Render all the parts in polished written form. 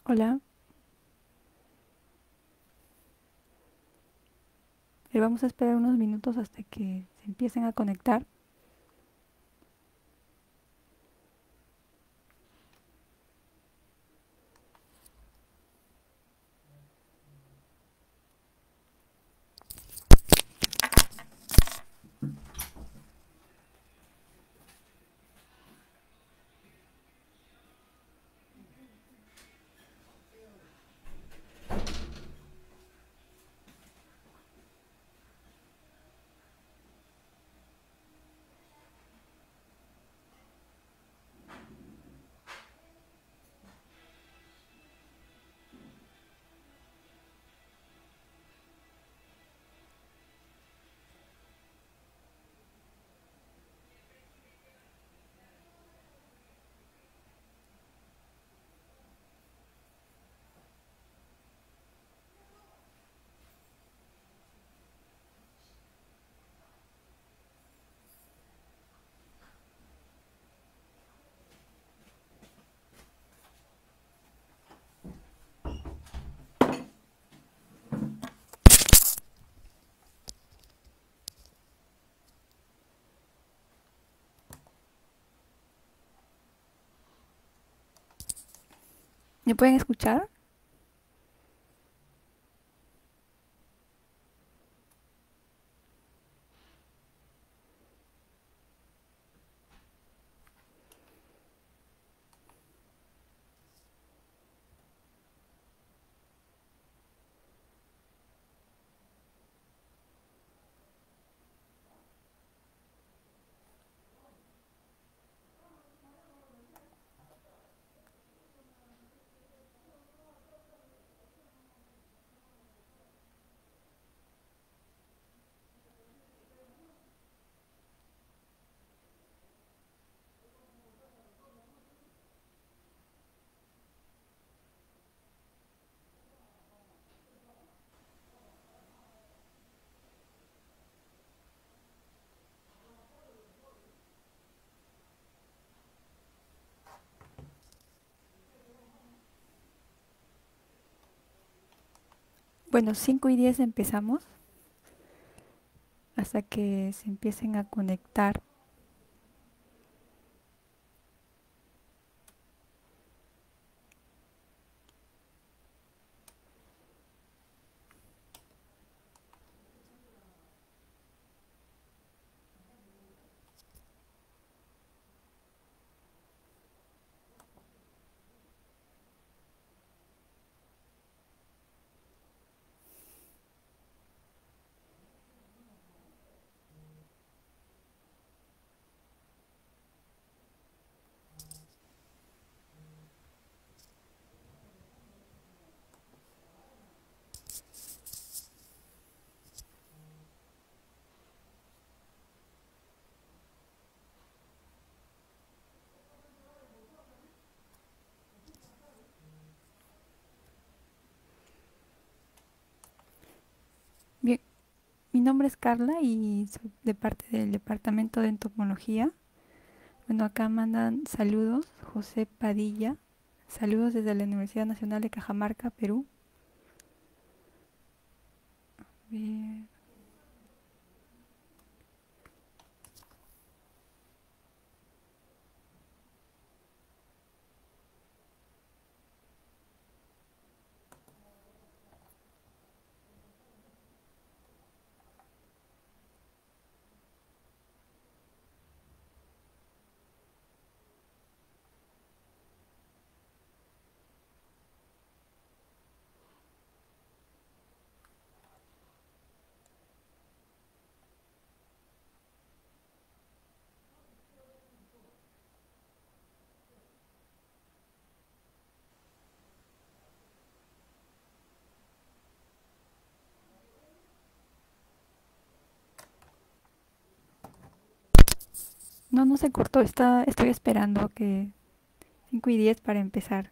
Hola, vamos a esperar unos minutos hasta que se empiecen a conectar. ¿Me pueden escuchar? Bueno, 5:10 empezamos hasta que se empiecen a conectar. Bien, mi nombre es Carla y soy de parte del Departamento de Entomología. Bueno, acá mandan saludos, José Padilla. Saludos desde la Universidad Nacional de Cajamarca, Perú. Bien. No, no se cortó, estoy esperando que 5:10 para empezar.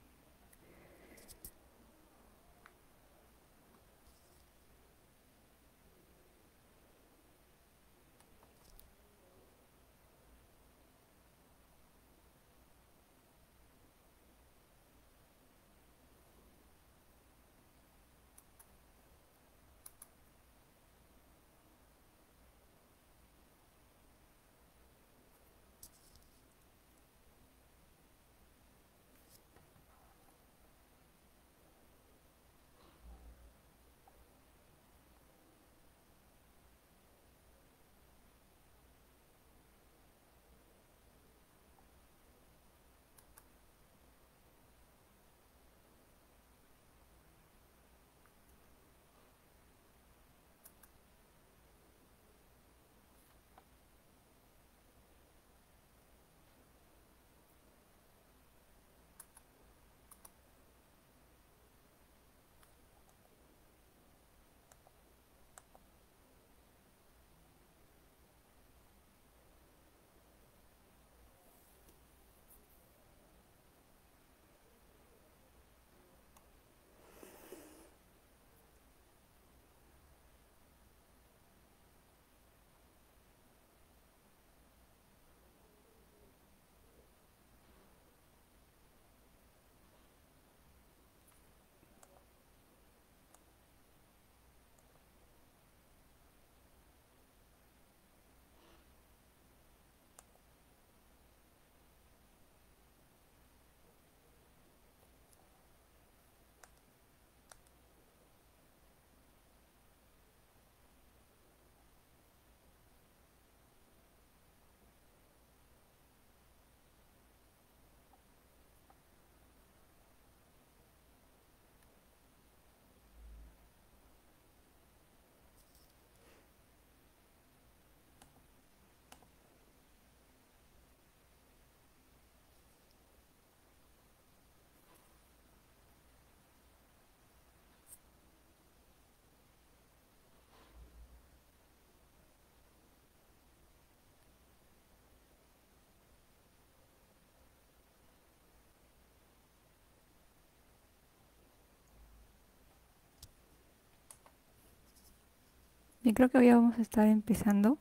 Yo creo que hoy vamos a estar empezando.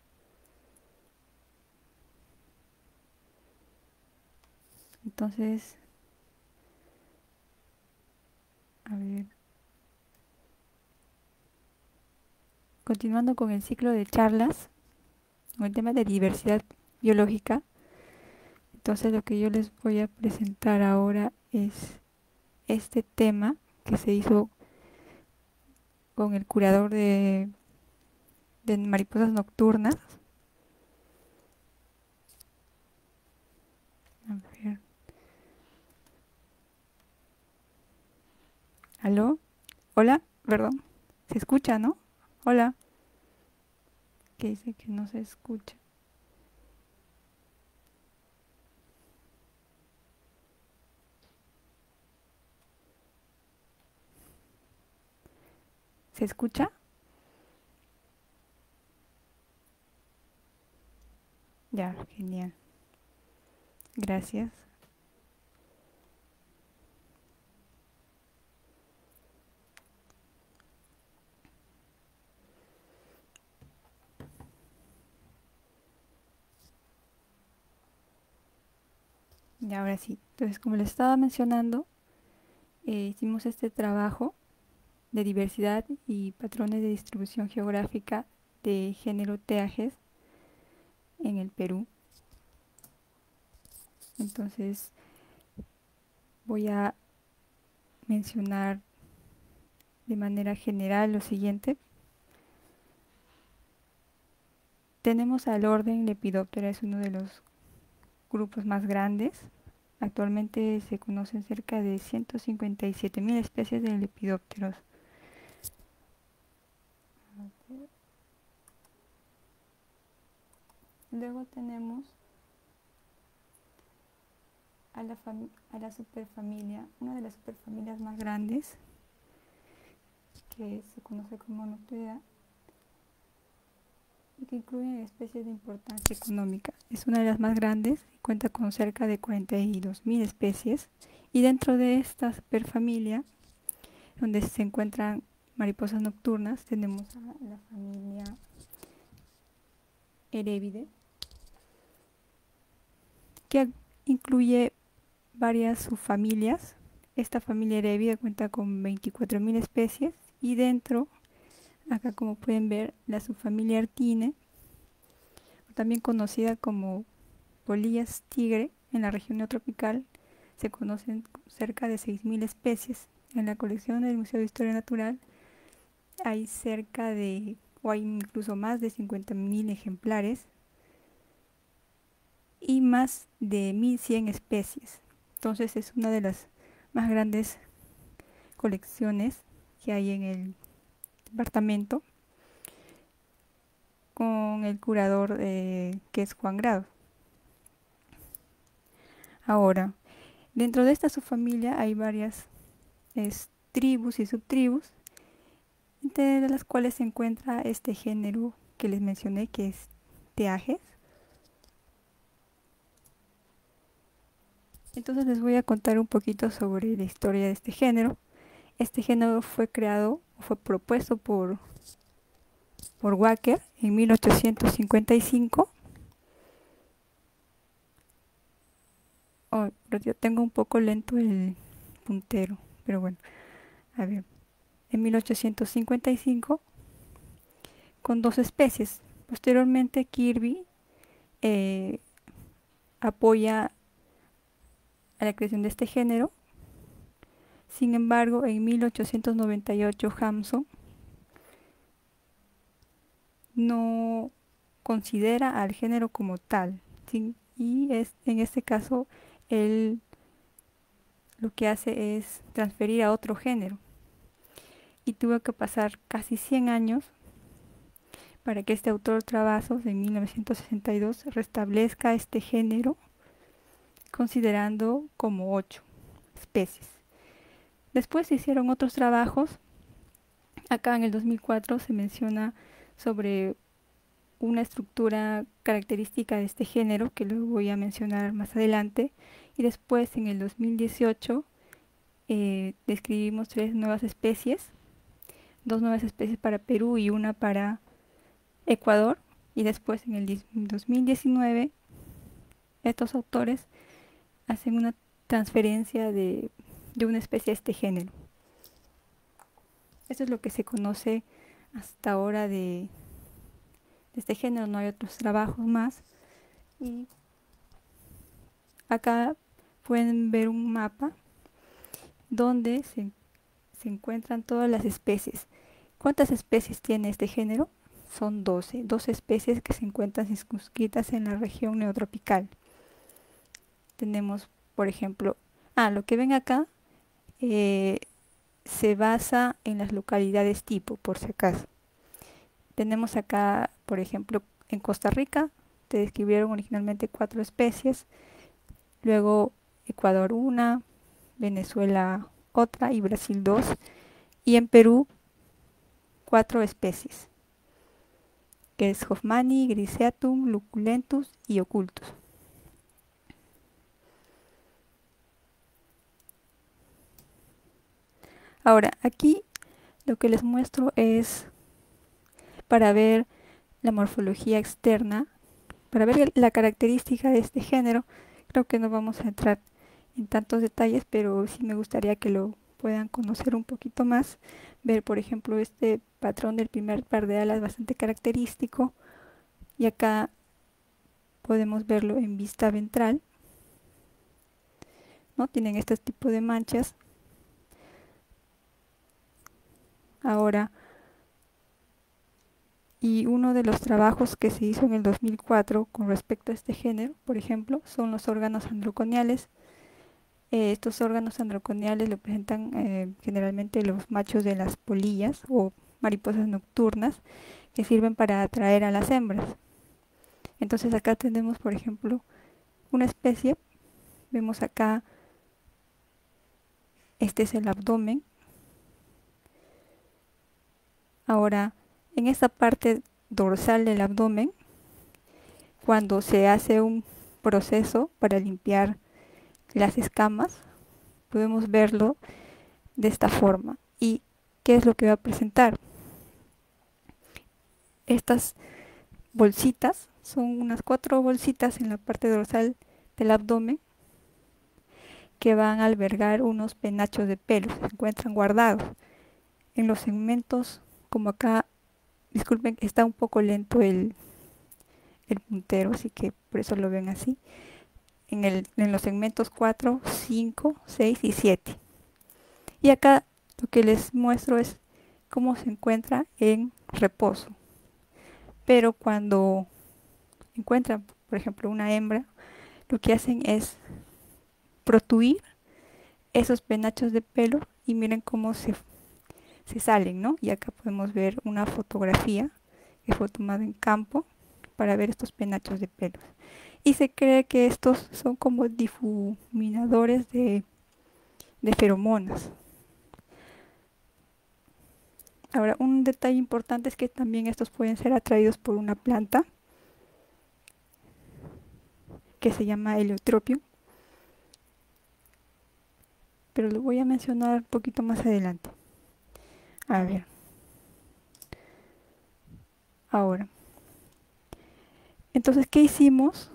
Entonces, a ver, continuando con el ciclo de charlas, con el tema de diversidad biológica. Entonces lo que yo les voy a presentar ahora es este tema que se hizo con el curador de mariposas nocturnas. A ver. ¿Aló? Hola, perdón. ¿Se escucha, no? Hola. Que dice que no se escucha. ¿Se escucha? Ya, genial. Gracias. Y ahora sí. Entonces, como les estaba mencionando, hicimos este trabajo de diversidad y patrones de distribución geográfica de género teajes en el Perú. Entonces, voy a mencionar de manera general lo siguiente. Tenemos al orden Lepidoptera, es uno de los grupos más grandes. Actualmente se conocen cerca de 157.000 especies de lepidópteros. Luego tenemos a la superfamilia, una de las superfamilias más grandes, que se conoce como Noctuida, y que incluye especies de importancia económica. Es una de las más grandes y cuenta con cerca de 42.000 especies. Y dentro de esta superfamilia, donde se encuentran mariposas nocturnas, tenemos a la familia Erebidae, que incluye varias subfamilias. Esta familia Erebidae cuenta con 24.000 especies y dentro, acá como pueden ver, la subfamilia Artine, también conocida como polillas tigre, en la región neotropical se conocen cerca de 6.000 especies. En la colección del Museo de Historia Natural hay cerca de, o hay incluso más de 50.000 ejemplares y más de 1.100 especies. Entonces es una de las más grandes colecciones que hay en el departamento, con el curador que es Juan Grado. Ahora, dentro de esta subfamilia hay varias tribus y subtribus, entre las cuales se encuentra este género que les mencioné, que es Teages. Entonces les voy a contar un poquito sobre la historia de este género. Este género fue creado, fue propuesto por Walker en 1855. Oh, pero yo tengo un poco lento el puntero, pero bueno, a ver, en 1855 con dos especies. Posteriormente Kirby eh, apoya a la creación de este género. Sin embargo, en 1898 Hampson no considera al género como tal, ¿sí? Y en este caso él lo que hace es transferir a otro género, y tuvo que pasar casi 100 años para que este autor Travassos en 1962 restablezca este género, considerando como 8 especies. Después se hicieron otros trabajos. Acá en el 2004 se menciona sobre una estructura característica de este género, que lo voy a mencionar más adelante. Y después, en el 2018, describimos 3 nuevas especies, 2 nuevas especies para Perú y una para Ecuador. Y después en el 2019 estos autores hacen una transferencia de una especie a este género. Eso es lo que se conoce hasta ahora de este género. No hay otros trabajos más. Y acá pueden ver un mapa donde se encuentran todas las especies. ¿Cuántas especies tiene este género? Son 12 especies que se encuentran circunscritas en la región neotropical. Tenemos, por ejemplo, lo que ven acá se basa en las localidades tipo, por si acaso. Tenemos acá, por ejemplo, en Costa Rica, se describieron originalmente 4 especies, luego Ecuador 1, Venezuela otra y Brasil 2, y en Perú 4 especies, que es Hoffmanni, Griseatum, Luculentus y Occultus. Ahora, aquí lo que les muestro es para ver la morfología externa, para ver la característica de este género. Creo que no vamos a entrar en tantos detalles, pero sí me gustaría que lo puedan conocer un poquito más. Ver, por ejemplo, este patrón del primer par de alas bastante característico. Y acá podemos verlo en vista ventral, ¿no? Tienen este tipo de manchas. Ahora, y uno de los trabajos que se hizo en el 2004 con respecto a este género, por ejemplo, son los órganos androconiales. Estos órganos androconiales lo presentan generalmente los machos de las polillas o mariposas nocturnas, que sirven para atraer a las hembras. Entonces acá tenemos, por ejemplo, una especie. Vemos acá, este es el abdomen. Ahora, en esta parte dorsal del abdomen, cuando se hace un proceso para limpiar las escamas, podemos verlo de esta forma. ¿Y qué es lo que va a presentar? Estas bolsitas son unas 4 bolsitas en la parte dorsal del abdomen que van a albergar unos penachos de pelo. Se encuentran guardados en los segmentos, como acá. Disculpen, está un poco lento el puntero, así que por eso lo ven así. En los segmentos 4, 5, 6 y 7. Y acá lo que les muestro es cómo se encuentra en reposo. Pero cuando encuentran, por ejemplo, una hembra, lo que hacen es protuir esos penachos de pelo y miren cómo se salen, ¿no? Y acá podemos ver una fotografía que fue tomada en campo para ver estos penachos de pelos. Y se cree que estos son como difuminadores de feromonas. Ahora, un detalle importante es que también estos pueden ser atraídos por una planta que se llama Heliotropium, pero lo voy a mencionar un poquito más adelante. A ver, ahora, entonces, ¿qué hicimos?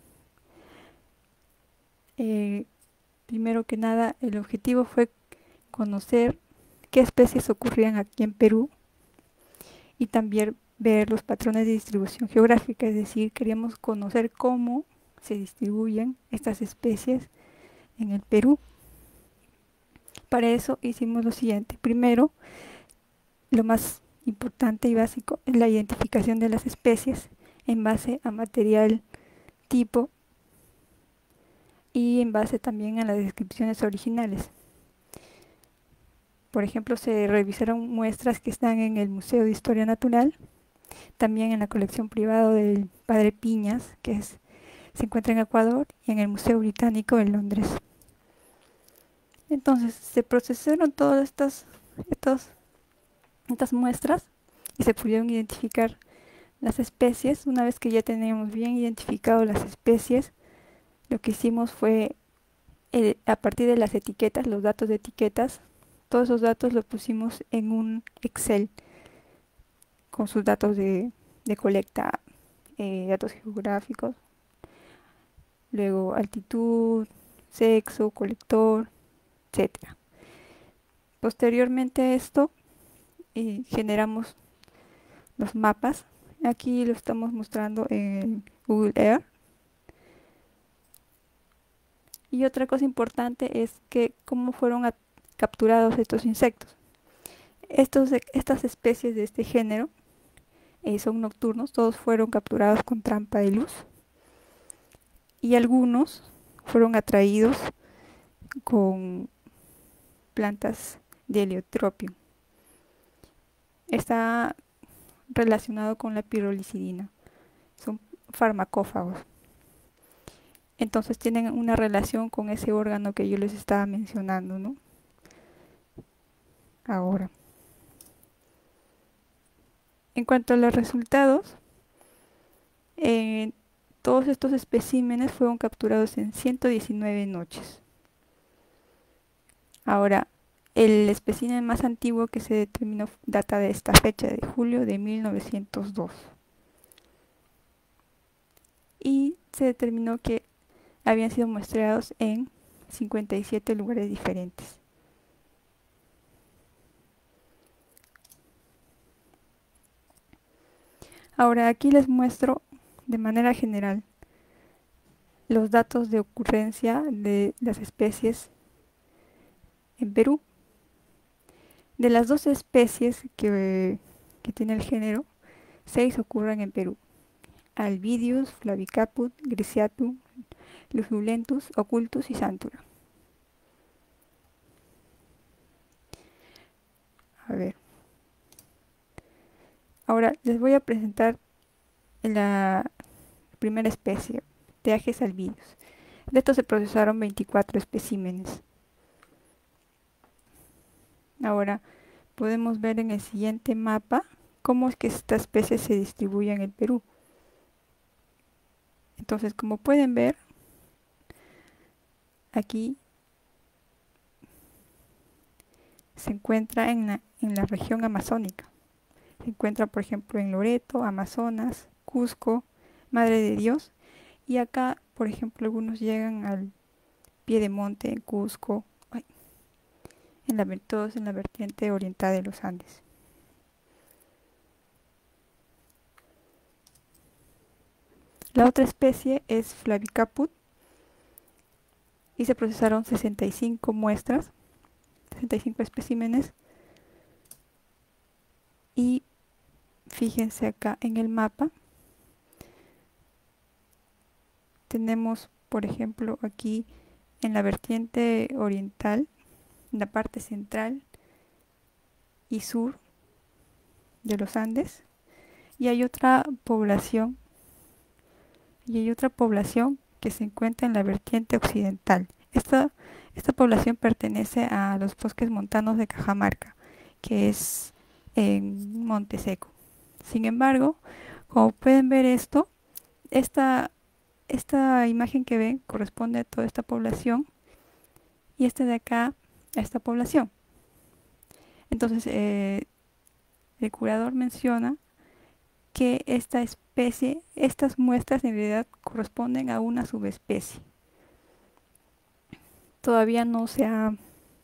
Primero que nada, el objetivo fue conocer qué especies ocurrían aquí en Perú y también ver los patrones de distribución geográfica, es decir, queríamos conocer cómo se distribuyen estas especies en el Perú. Para eso hicimos lo siguiente. Primero, lo más importante y básico es la identificación de las especies en base a material tipo y en base también a las descripciones originales. Por ejemplo, se revisaron muestras que están en el Museo de Historia Natural, también en la colección privada del Padre Piñas, se encuentra en Ecuador, y en el Museo Británico en Londres. Entonces, se procesaron todas estas muestras y se pudieron identificar las especies. Una vez que ya teníamos bien identificado las especies, lo que hicimos fue, a partir de las etiquetas, los datos de etiquetas, todos esos datos los pusimos en un Excel con sus datos de colecta, datos geográficos, luego altitud, sexo, colector, etcétera. Posteriormente a esto, generamos los mapas. Aquí lo estamos mostrando en Google Earth. Y otra cosa importante es que cómo fueron capturados estos insectos. Estas especies de este género son nocturnos, todos fueron capturados con trampa de luz y algunos fueron atraídos con plantas de heliotropium. Está relacionado con la pirolicidina, son farmacófagos. Entonces tienen una relación con ese órgano que yo les estaba mencionando, ¿no? Ahora, en cuanto a los resultados, todos estos especímenes fueron capturados en 119 noches. Ahora, el espécimen más antiguo que se determinó data de esta fecha, de julio de 1902. Y se determinó que habían sido muestreados en 57 lugares diferentes. Ahora aquí les muestro de manera general los datos de ocurrencia de las especies en Perú. De las 12 especies que tiene el género, 6 ocurren en Perú: Albidius, Flavicaput, Griciatum, Lujulentus, Occultus y Santura. A ver. Ahora les voy a presentar la primera especie, Teages albidius. De estos se procesaron 24 especímenes. Ahora podemos ver en el siguiente mapa cómo es que esta especie se distribuye en el Perú. Entonces, como pueden ver, aquí se encuentra en la región amazónica. Se encuentra, por ejemplo, en Loreto, Amazonas, Cusco, Madre de Dios. Y acá, por ejemplo, algunos llegan al pie de monte en Cusco, todos en la vertiente oriental de los Andes. La otra especie es Flavicaput y se procesaron 65 muestras, 65 especímenes. Y fíjense acá en el mapa, tenemos, por ejemplo, aquí en la vertiente oriental, en la parte central y sur de los Andes, y hay otra población que se encuentra en la vertiente occidental. Esta población pertenece a los bosques montanos de Cajamarca, que es en Monte Seco. Sin embargo, como pueden ver esta imagen que ven corresponde a toda esta población y esta de acá a esta población. Entonces, el curador menciona que esta especie, estas muestras en realidad corresponden a una subespecie. Todavía no se ha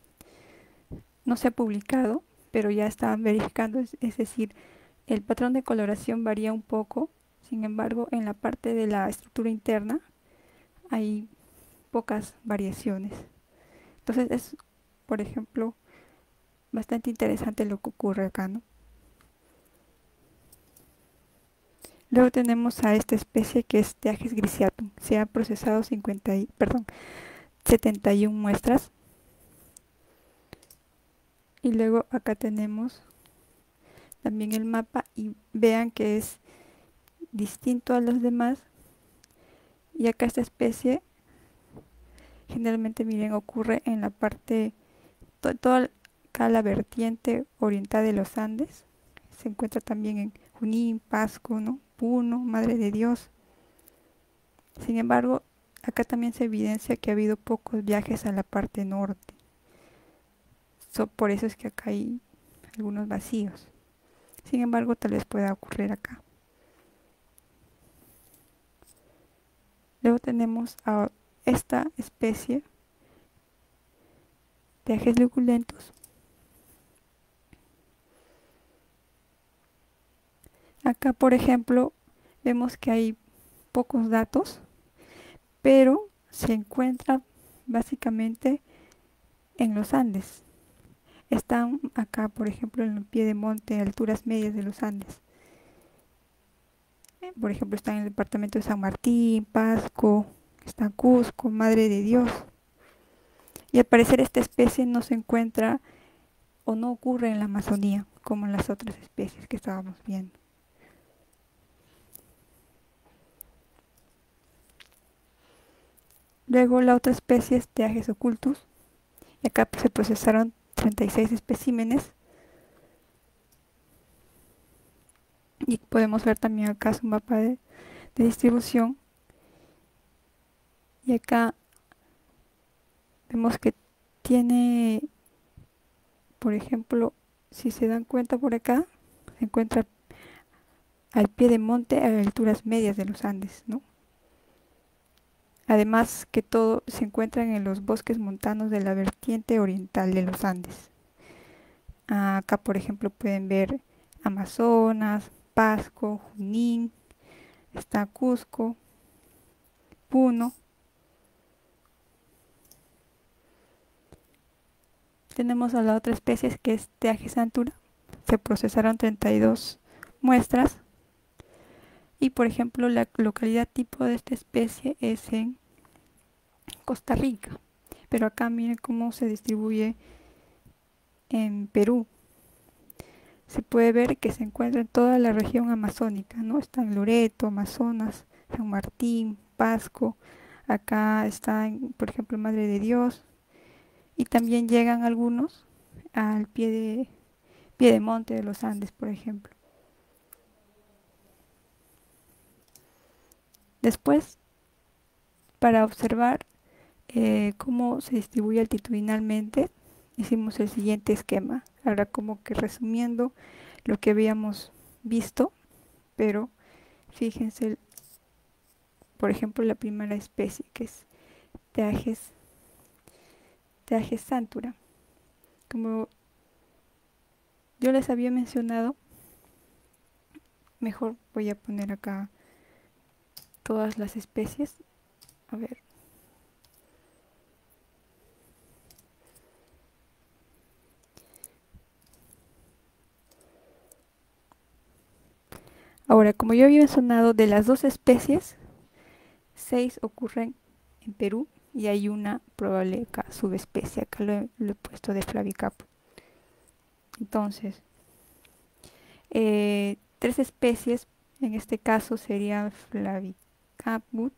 publicado, pero ya están verificando, es decir, el patrón de coloración varía un poco. Sin embargo, en la parte de la estructura interna hay pocas variaciones. Entonces es, por ejemplo, bastante interesante lo que ocurre acá, ¿no? Luego tenemos a esta especie que es Teages griciatum. Se han procesado 71 muestras. Y luego acá tenemos también el mapa y vean que es distinto a los demás. Y acá esta especie generalmente, miren, ocurre en la parte, toda acá la vertiente oriental de los Andes. Se encuentra también en Junín, Pasco, ¿no? Puno, Madre de Dios. Sin embargo, acá también se evidencia que ha habido pocos viajes a la parte norte. Por eso es que acá hay algunos vacíos. Sin embargo, tal vez pueda ocurrir acá. Luego tenemos a esta especie de ajes luculentos. Acá, por ejemplo, vemos que hay pocos datos, pero se encuentra básicamente en los Andes. Están acá, por ejemplo, en el pie de monte, alturas medias de los Andes. Por ejemplo, están en el departamento de San Martín, Pasco, está Cusco, Madre de Dios. Y al parecer esta especie no se encuentra o no ocurre en la Amazonía, como en las otras especies que estábamos viendo. Luego la otra especie es Teages occultus. Y acá se procesaron 36 especímenes. Y podemos ver también acá su mapa de distribución. Y acá vemos que tiene, por ejemplo, si se dan cuenta por acá, se encuentra al pie de monte a alturas medias de los Andes, ¿no? Además que todo se encuentra en los bosques montanos de la vertiente oriental de los Andes. Acá, por ejemplo, pueden ver Amazonas, Pasco, Junín, está Cusco, Puno. Tenemos a la otra especie que es Teages antura. Se procesaron 32 muestras. Y por ejemplo, la localidad tipo de esta especie es en Costa Rica. Pero acá miren cómo se distribuye en Perú. Se puede ver que se encuentra en toda la región amazónica, ¿no? Está en Loreto, Amazonas, San Martín, Pasco. Acá está, por ejemplo, Madre de Dios. Y también llegan algunos al pie de monte de los Andes, por ejemplo. Después, para observar cómo se distribuye altitudinalmente, hicimos el siguiente esquema. Ahora como que resumiendo lo que habíamos visto, pero fíjense, por ejemplo, la primera especie que es Teages santura. Como yo les había mencionado, mejor voy a poner acá todas las especies. A ver. Ahora, como yo había mencionado, de las dos especies, 6 ocurren en Perú y hay una probable subespecie. Acá lo he puesto de Flavicapo. Entonces, 3 especies, en este caso serían Flavicaput,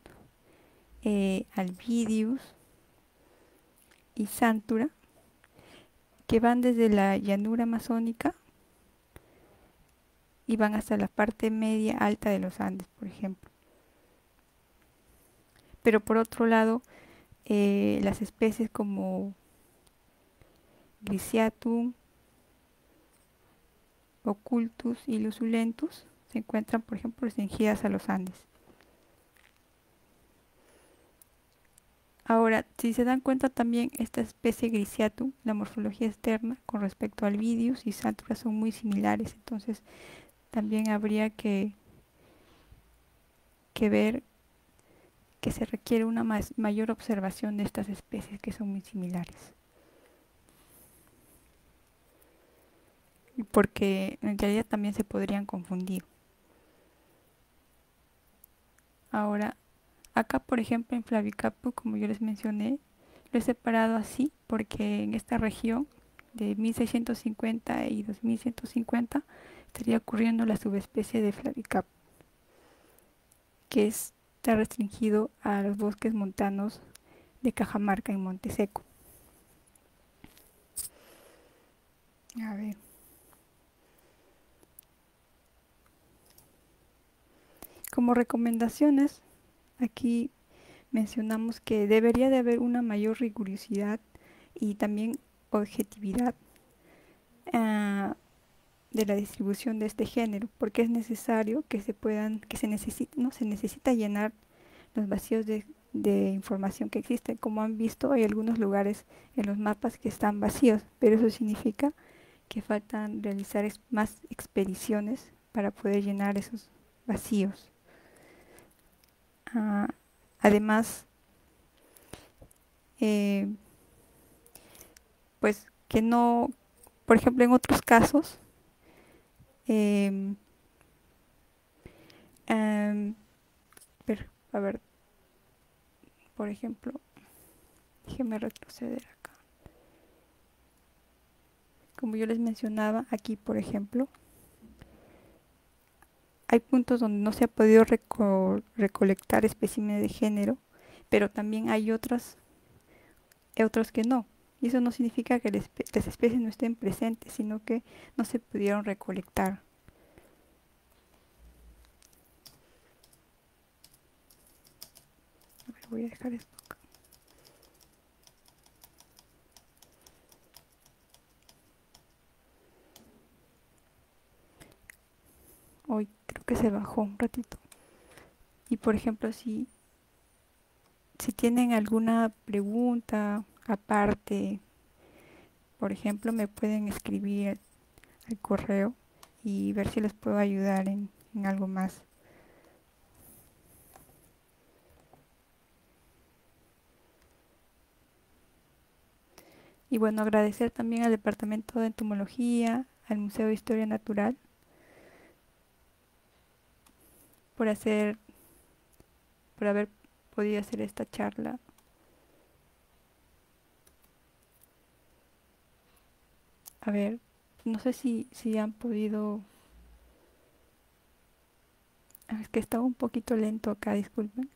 Albidius y Santura, que van desde la llanura amazónica y van hasta la parte media alta de los Andes, por ejemplo. Pero por otro lado, las especies como Griciatum, Occultus y Lusulentus se encuentran, por ejemplo, restringidas a los Andes. Ahora, si se dan cuenta también, esta especie Griciatum, la morfología externa con respecto al Albidius y Santura son muy similares, entonces también habría que ver que se requiere una mayor observación de estas especies que son muy similares. Porque en realidad también se podrían confundir. Ahora, acá por ejemplo en Flavicapo, como yo les mencioné, lo he separado así porque en esta región de 1650 y 2150 estaría ocurriendo la subespecie de Flavicapo, que está restringido a los bosques montanos de Cajamarca en Monte Seco. A ver. Como recomendaciones, aquí mencionamos que debería de haber una mayor rigurosidad y también objetividad ah, de la distribución de este género, porque es necesario que se puedan, que se necesita, ¿no? Se necesita llenar los vacíos de información que existen. Como han visto, hay algunos lugares en los mapas que están vacíos, pero eso significa que faltan realizar más expediciones para poder llenar esos vacíos. Ah, además, eh, pues que no, por ejemplo, en otros casos, em, em, a ver, por ejemplo, déjeme retroceder acá. Como yo les mencionaba, aquí, por ejemplo, hay puntos donde no se ha podido recolectar especímenes de género, pero también hay otros que no. Y eso no significa que las especies no estén presentes, sino que no se pudieron recolectar. A ver, voy a dejar esto acá. Hoy creo que se bajó un ratito. Y por ejemplo, si tienen alguna pregunta aparte, por ejemplo, me pueden escribir al correo y ver si les puedo ayudar en algo más. Y bueno, agradecer también al Departamento de Entomología, al Museo de Historia Natural, por hacer, por haber podido hacer esta charla. A ver, no sé si han podido. Es que estaba un poquito lento acá, disculpen.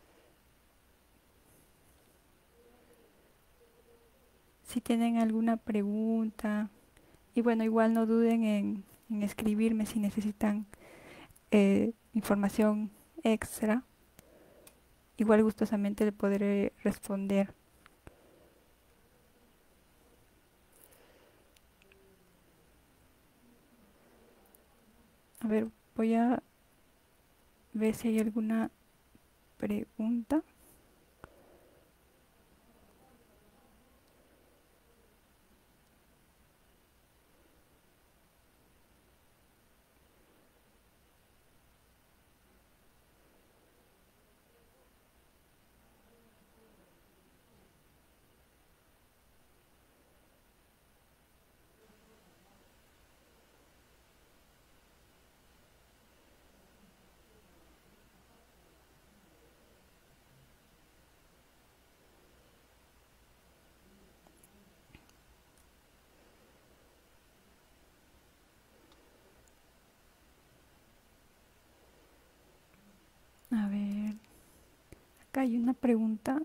Si tienen alguna pregunta. Y bueno, igual no duden en escribirme si necesitan información extra. Igual gustosamente le podré responder. A ver, voy a ver si hay alguna pregunta. A ver, acá hay una pregunta.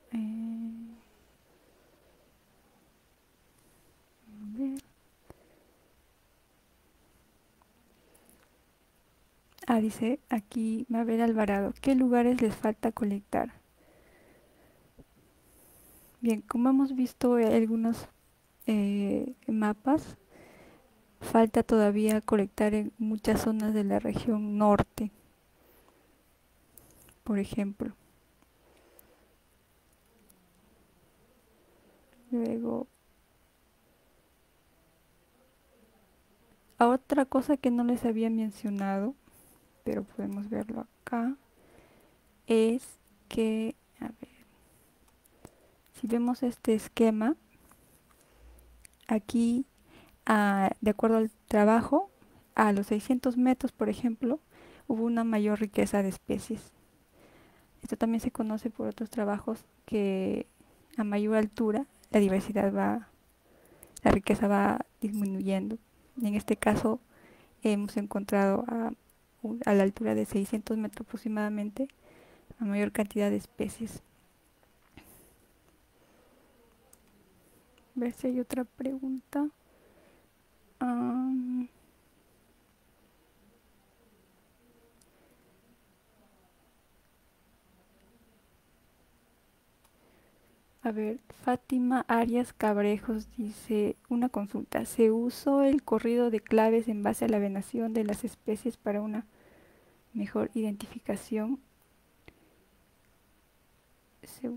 A ver. Dice aquí Mabel Alvarado, ¿qué lugares les falta colectar? Bien, como hemos visto algunos mapas, falta todavía colectar en muchas zonas de la región norte, por ejemplo. Luego, otra cosa que no les había mencionado, pero podemos verlo acá, es que, a ver, si vemos este esquema, aquí, de acuerdo al trabajo, a los 600 metros, por ejemplo, hubo una mayor riqueza de especies. Esto también se conoce por otros trabajos que a mayor altura la riqueza va disminuyendo. En este caso hemos encontrado a la altura de 600 metros aproximadamente a mayor cantidad de especies. A ver si hay otra pregunta. Um, a A ver, Fátima Arias Cabrejos dice, una consulta. ¿Se usó el corrido de claves en base a la venación de las especies para una mejor identificación? Se-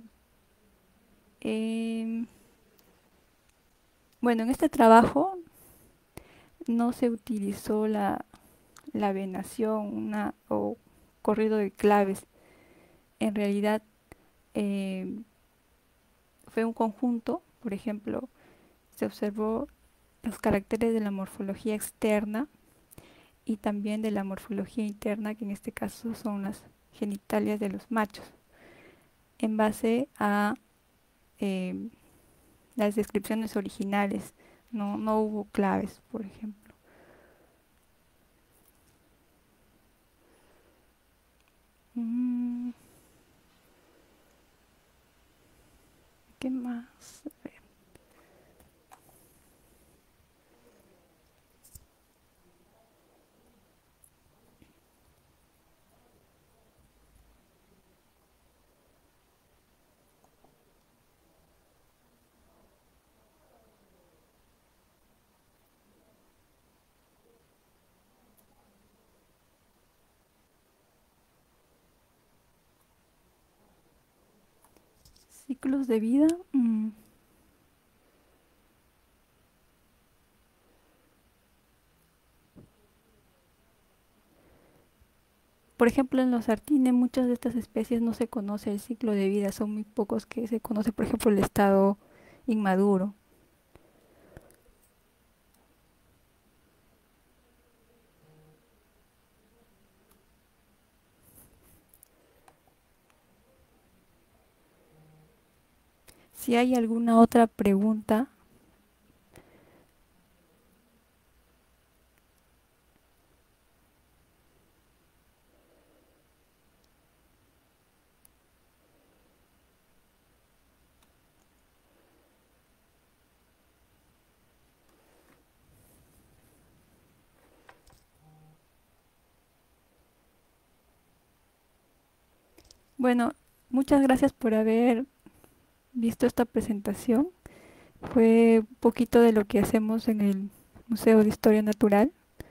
em, bueno, en este trabajo no se utilizó la venación o corrido de claves. En realidad em, fue un conjunto, por ejemplo, se observó los caracteres de la morfología externa y también de la morfología interna, que en este caso son las genitalias de los machos, en base a eh, las descripciones originales. No hubo claves, por ejemplo. Mm, ¿Qué más? Ciclos de vida. Por ejemplo, en los Artine, muchas de estas especies no se conoce el ciclo de vida, son muy pocos que se conoce, por ejemplo, el estado inmaduro. Si hay alguna otra pregunta, bueno, muchas gracias por haber visto esta presentación. Fue un poquito de lo que hacemos en el Museo de Historia Natural.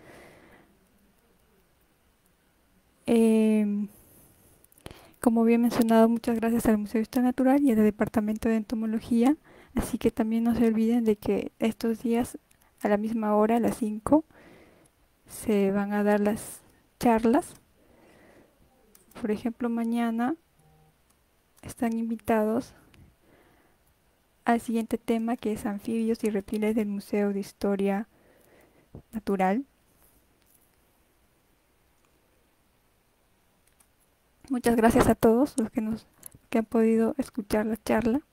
Em, Como había mencionado, muchas gracias al Museo de Historia Natural y al Departamento de Entomología. Así que también no se olviden de que estos días, a la misma hora, a las 5, se van a dar las charlas. Por ejemplo, mañana están invitados al siguiente tema, que es anfibios y reptiles del Museo de Historia Natural. Muchas gracias a todos los que han podido escuchar la charla.